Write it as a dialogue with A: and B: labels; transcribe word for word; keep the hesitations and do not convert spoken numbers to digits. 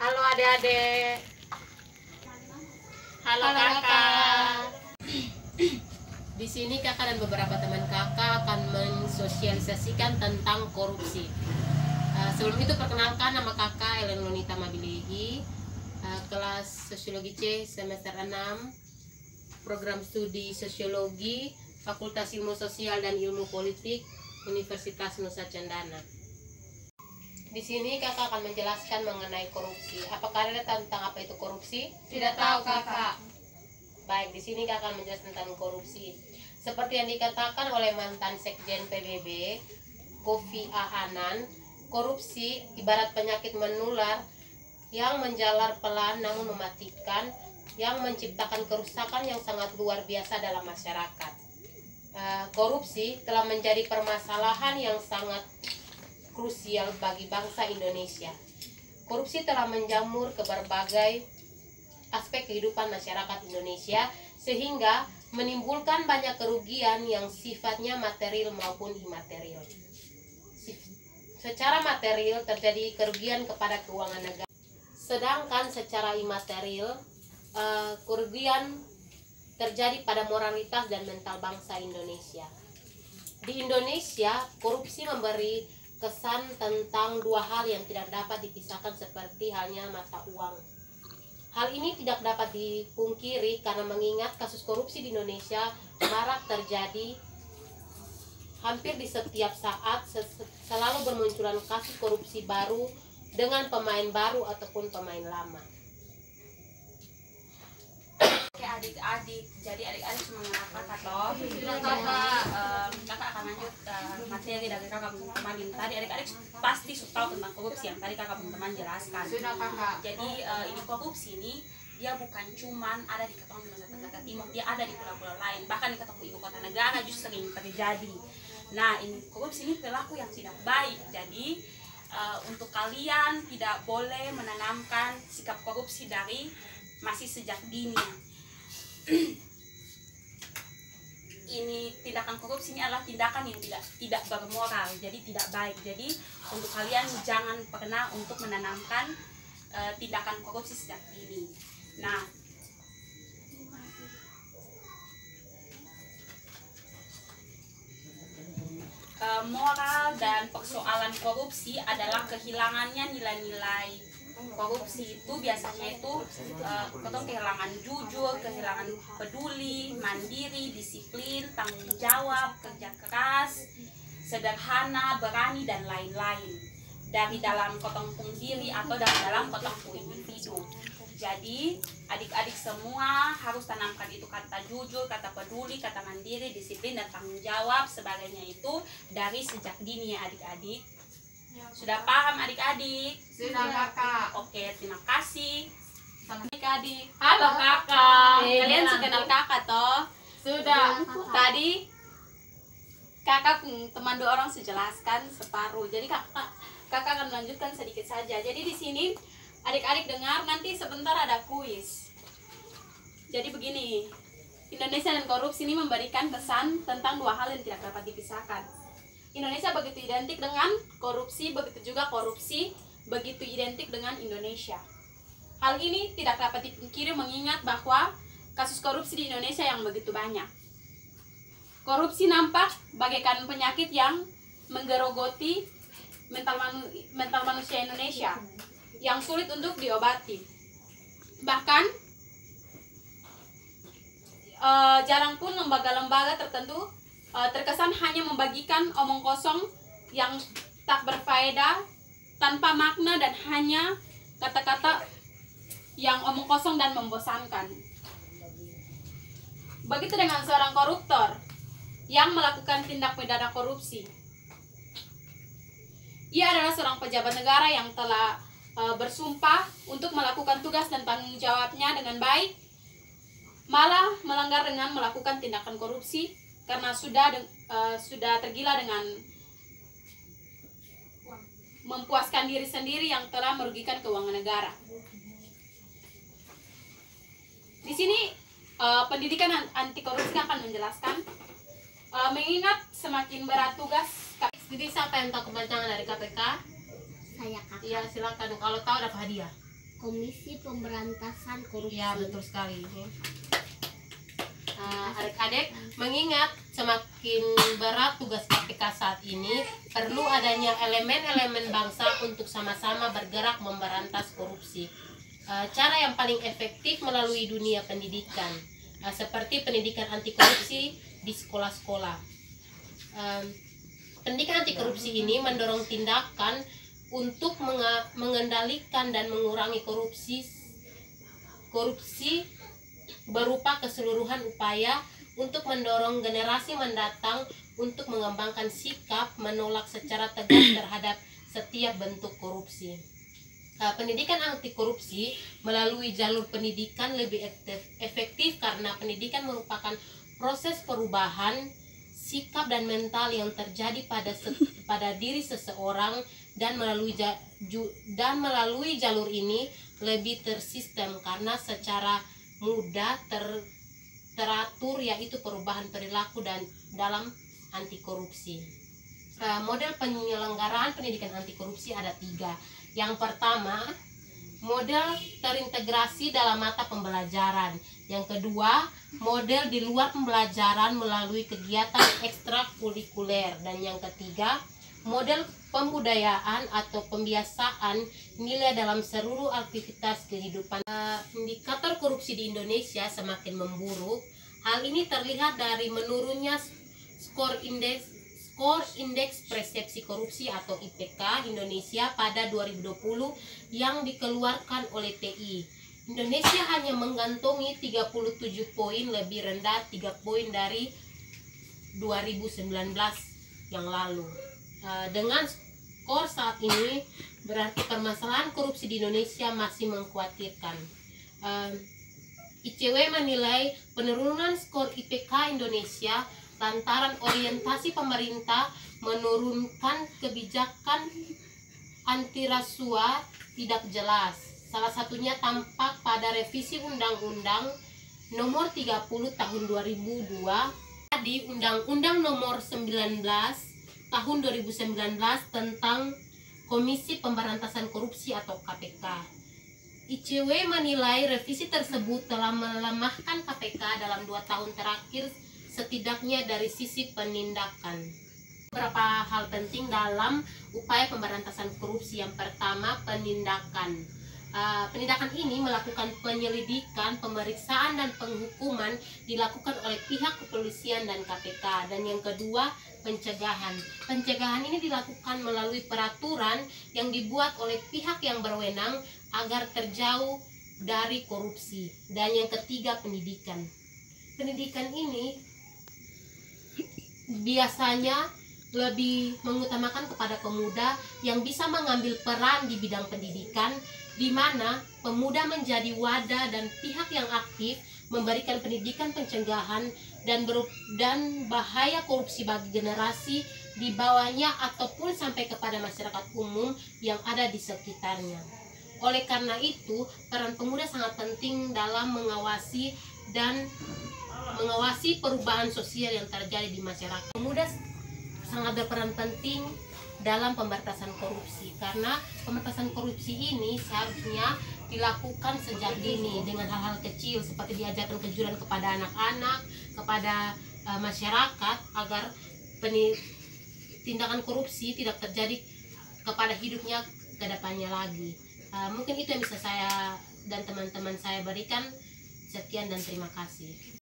A: Halo adik-adik. Halo,
B: Halo
A: kakak.
B: kakak.
A: Di sini kakak dan beberapa teman kakak akan mensosialisasikan tentang korupsi. Uh, sebelum itu perkenalkan, nama kakak Ellen Lonita Mabiligi, uh, kelas Sosiologi C semester enam, program studi Sosiologi, Fakultas Ilmu Sosial dan Ilmu Politik, Universitas Nusa Cendana. Di sini kakak akan menjelaskan mengenai korupsi. Apakah ada tentang apa itu korupsi?
B: Tidak tahu kakak.
A: Baik, di sini kakak akan menjelaskan tentang korupsi. Seperti yang dikatakan oleh mantan Sekjen P B B, Kofi A. Annan, korupsi ibarat penyakit menular yang menjalar pelan namun mematikan, yang menciptakan kerusakan yang sangat luar biasa dalam masyarakat. Uh, korupsi telah menjadi permasalahan yang sangat krusial bagi bangsa Indonesia. Korupsi telah menjamur ke berbagai aspek kehidupan masyarakat Indonesia sehingga menimbulkan banyak kerugian yang sifatnya material maupun imaterial. Secara material terjadi kerugian kepada keuangan negara, sedangkan secara imaterial uh, kerugian terjadi pada moralitas dan mental bangsa Indonesia. Di Indonesia, korupsi memberi kesan tentang dua hal yang tidak dapat dipisahkan seperti halnya mata uang. Hal ini tidak dapat dipungkiri karena mengingat kasus korupsi di Indonesia marak terjadi hampir di setiap saat, selalu bermunculan kasus korupsi baru dengan pemain baru ataupun pemain lama.
B: Oke adik-adik, jadi adik-adik semuanya kakak toh. Sudah kakak, um, kakak akan lanjut uh, materi dari kakak kemarin. Tadi adik-adik pasti sudah tahu tentang korupsi yang tadi kakak teman-teman jelaskan.
A: Sudah kakak.
B: Jadi uh, ini korupsi ini dia bukan cuman ada di Ketong Nusa Tenggara Timur, dia ada di pulau-pulau lain, bahkan di Ketong ibu kota negara justru sering terjadi. Nah, ini korupsi ini perilaku yang tidak baik. Jadi uh, untuk kalian tidak boleh menanamkan sikap korupsi dari masih sejak dini. Ini tindakan korupsi ini adalah tindakan yang tidak tidak bermoral, jadi tidak baik. Jadi untuk kalian jangan pernah untuk menanamkan uh, tindakan korupsi sejak dini. Nah, uh, moral dan persoalan korupsi adalah kehilangannya nilai-nilai. Korupsi itu biasanya itu uh, ketong kehilangan jujur, kehilangan peduli, mandiri, disiplin, tanggung jawab, kerja keras, sederhana, berani dan lain-lain dari dalam ketong pung diri atau dari dalam ketong pung individu. Jadi adik-adik semua harus tanamkan itu kata jujur, kata peduli, kata mandiri, disiplin dan tanggung jawab sebagainya itu dari sejak dini ya adik-adik. Sudah paham adik-adik?
A: Sudah kakak.
B: Oke, terima kasih.
A: Adik-adik.
B: Halo kakak.
A: Eh,
B: Kalian
A: kenal.
B: sudah kenal kakak toh?
A: Sudah.
B: Tadi kakak teman dua orang sejelaskan separuh. Jadi kakak kakak akan melanjutkan sedikit saja. Jadi di sini adik-adik dengar, nanti sebentar ada kuis. Jadi begini, Indonesia dan korupsi ini memberikan pesan tentang dua hal yang tidak dapat dipisahkan. Indonesia begitu identik dengan korupsi, begitu juga korupsi begitu identik dengan Indonesia. Hal ini tidak dapat dipungkiri mengingat bahwa kasus korupsi di Indonesia yang begitu banyak. Korupsi nampak bagaikan penyakit yang menggerogoti mental, manu, mental manusia Indonesia yang sulit untuk diobati. Bahkan uh, jarang pun lembaga-lembaga tertentu uh, terkesan hanya membagikan omong kosong yang tak berfaedah, tanpa makna dan hanya kata-kata yang omong kosong dan membosankan. Begitu dengan seorang koruptor yang melakukan tindak pidana korupsi. Ia adalah seorang pejabat negara yang telah uh, bersumpah untuk melakukan tugas dan tanggung jawabnya dengan baik, malah melanggar dengan melakukan tindakan korupsi karena sudah uh, sudah tergila dengan mempuaskan diri sendiri yang telah merugikan keuangan negara. Di sini uh, pendidikan anti korupsi akan menjelaskan, uh, mengingat semakin berat tugas.
A: Jadi siapa yang tahu kepanjangan dari K P K?
C: Saya kakak.
A: Iya silakan, kalau tahu dapat hadiah.
C: Komisi Pemberantasan Korupsi.
A: Ya, betul sekali. Nah, adik-adik, mengingat semakin berat tugas K P K saat ini, perlu adanya elemen-elemen bangsa untuk sama-sama bergerak memberantas korupsi. Uh, cara yang paling efektif melalui dunia pendidikan, uh, seperti pendidikan anti korupsi di sekolah-sekolah. Uh, pendidikan anti korupsi ini mendorong tindakan untuk mengendalikan dan mengurangi korupsi korupsi berupa keseluruhan upaya untuk mendorong generasi mendatang untuk mengembangkan sikap menolak secara tegas terhadap setiap bentuk korupsi. Uh, pendidikan anti korupsi melalui jalur pendidikan lebih efektif karena pendidikan merupakan proses perubahan sikap dan mental yang terjadi pada pada diri seseorang, dan melalui ja, ju, dan melalui jalur ini lebih tersistem karena secara mudah ter, teratur, yaitu perubahan perilaku dan dalam anti korupsi. Uh, model penyelenggaraan pendidikan anti korupsi ada tiga. Yang pertama, model terintegrasi dalam mata pembelajaran. Yang kedua, model di luar pembelajaran melalui kegiatan ekstrakurikuler. Dan yang ketiga, model pembudayaan atau pembiasaan nilai dalam seluruh aktivitas kehidupan. Uh, indikator korupsi di Indonesia semakin memburuk. Hal ini terlihat dari menurunnya skor indeks skor indeks persepsi korupsi atau I P K Indonesia pada dua ribu dua puluh yang dikeluarkan oleh T I. Indonesia hanya mengantongi tiga puluh tujuh poin, lebih rendah tiga poin dari dua ribu sembilan belas yang lalu. Uh, dengan skor saat ini berarti permasalahan korupsi di Indonesia masih mengkhawatirkan. Uh, I C W menilai penurunan skor I P K Indonesia lantaran orientasi pemerintah menurunkan kebijakan anti rasuah tidak jelas. Salah satunya tampak pada revisi Undang-Undang Nomor tiga puluh Tahun dua ribu dua di Undang-Undang Nomor sembilan belas Tahun dua ribu sembilan belas tentang Komisi Pemberantasan Korupsi atau K P K. I C W menilai revisi tersebut telah melemahkan K P K dalam dua tahun terakhir, setidaknya dari sisi penindakan. Beberapa hal penting dalam upaya pemberantasan korupsi. Yang pertama, penindakan. Uh, penindakan ini melakukan penyelidikan, pemeriksaan, dan penghukuman dilakukan oleh pihak kepolisian dan K P K. Dan yang kedua, pencegahan. Pencegahan ini dilakukan melalui peraturan yang dibuat oleh pihak yang berwenang agar terjauh dari korupsi. Dan yang ketiga, pendidikan. Pendidikan ini biasanya lebih mengutamakan kepada pemuda yang bisa mengambil peran di bidang pendidikan, di mana pemuda menjadi wadah dan pihak yang aktif memberikan pendidikan pencegahan dan ber, dan bahaya korupsi bagi generasi di bawahnya ataupun sampai kepada masyarakat umum yang ada di sekitarnya. Oleh karena itu, peran pemuda sangat penting dalam mengawasi dan mengawasi perubahan sosial yang terjadi di masyarakat. Pemuda sangat berperan penting dalam pemberantasan korupsi, karena pemberantasan korupsi ini seharusnya dilakukan sejak dini dengan hal-hal kecil seperti diajarkan kejujuran kepada anak-anak, kepada uh, masyarakat, agar tindakan korupsi tidak terjadi kepada hidupnya ke depannya lagi. Uh, mungkin itu yang bisa saya dan teman-teman saya berikan. Sekian dan terima kasih.